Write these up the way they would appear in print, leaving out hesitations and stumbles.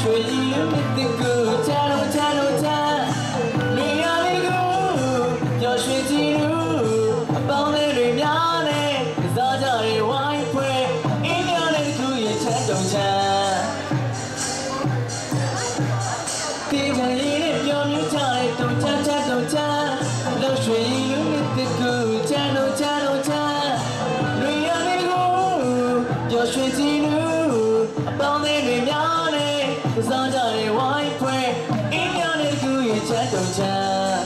ရွှေကြီးလူမြစ်တစ်ကူချာတော့ချာတော့ချာလူရလေးကိုပျော်ရွှင်ကြည့်လို့အပေါင်းလေးတွေများနေစားကြရဲဝိုင်းဖွဲအင်းများလေးတစ်ခုရဲ့ချမ်းတုံချာတေးချင်လေးနဲ့ပျော်မြူးကြတဲ့တုံချာချာတုံချာလောက်ရွှေကြီးလူမြစ်တစ်ကူချာတော့ချာတော့ချာလူရလေးကိုပျော်ရွှင်ကြည့်လို့အပေါင်းလေးတွေများနေစားကြရဲဝိုင်းဖွဲအင်းများလေးတစ်ခုရဲ့ချမ်းတုံချာ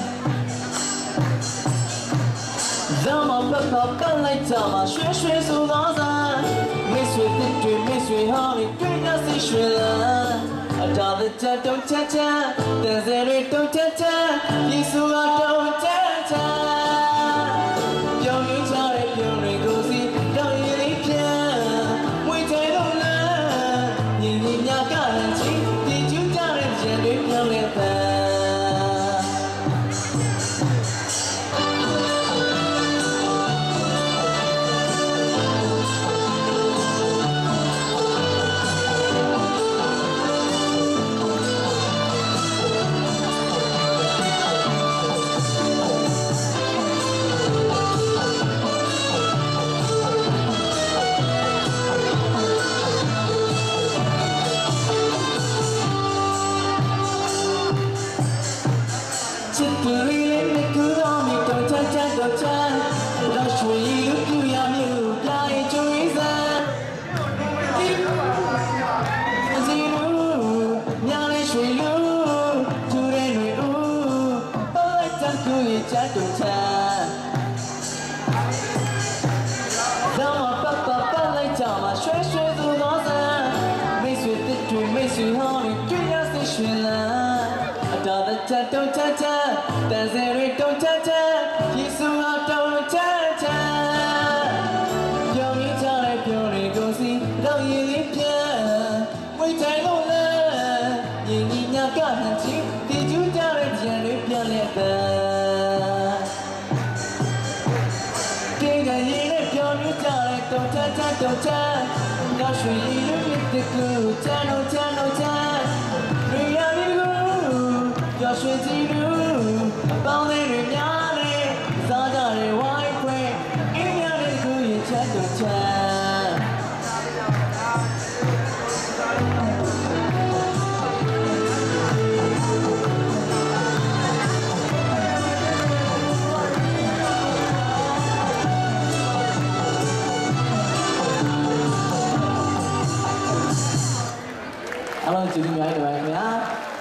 လောမပပပလိုက်ကြမှာရွှေရွှေဆိုသောစားမိတ်ဆွေတစ်တွေမိတ်ဆွေဟောင်းတွေတွေ့ရစိရွှေလားအတားတဲ့ချက်တုံးချက်ချက်တန်စဲတွေတုံးချက်ချက်ယေရှုကတုံးချက်ချက်ပြောင်းရင်းချတဲ့ပြုံးတွေကိုစီတောင်းရည်လေးပြန်ဝေးတယ်လို့လားညီညီမြကဟန်ချီဒီကျူးကြတဲ့ကြံတွေပြောင်းနေတဲ့ချစ်သူလေးနဲ့ကူတော်မီတော့ချာချာတော့ချာတော့ရွှေလူပြူရမျိုးပြားချွေးစားဒီအစီလူညာလေးရွှေလူသူရဲတွေဦးပေါ်ချန်ကူရဲ့ချာတော့ချာလောမပပပလိုက်ကြမှာရွှေရွှေသူသောစားမိတ်ဆွေတစ်တွေမိတ်ဆွေဟောင်းတွေတွေ့ရစိရွှင်လားအတားတဲ့ချက်တုံးချက်ချက်တန်စဲတွေတုံးချက်ချက်ယေရှုဟာတုံးချက်ချက်ပြောင်းရင်းချတဲ့ပြုံးတွေကိုစီတော့ရည်လေးပြန်ဝိတ်တိုင်းလို့လားယဉ်ညီညာကဟန်ချီဒီကျူးကြတဲ့ကြံတွေပြန်လက်တဲ့တေးကရင်နဲ့ပြောင်းရင်းချတဲ့တုံးချက်ချက်တုံးချက်တော့ရွှေရည်လူမြစ်တစ်ခုချမ်းတော့ချမ်းတော့ချမ်းလူရလေးကိုပျော်ရွှင်ကြည့်လို့အပေါင်းလေးတွေများနေစားကြရဲဝိုင်းဖွဲအင်းများလေးကိုရင်ချမ်းတော့ချမ်းအားလုံးကျေးဇူးများပါတယ်ခင်ဗျာ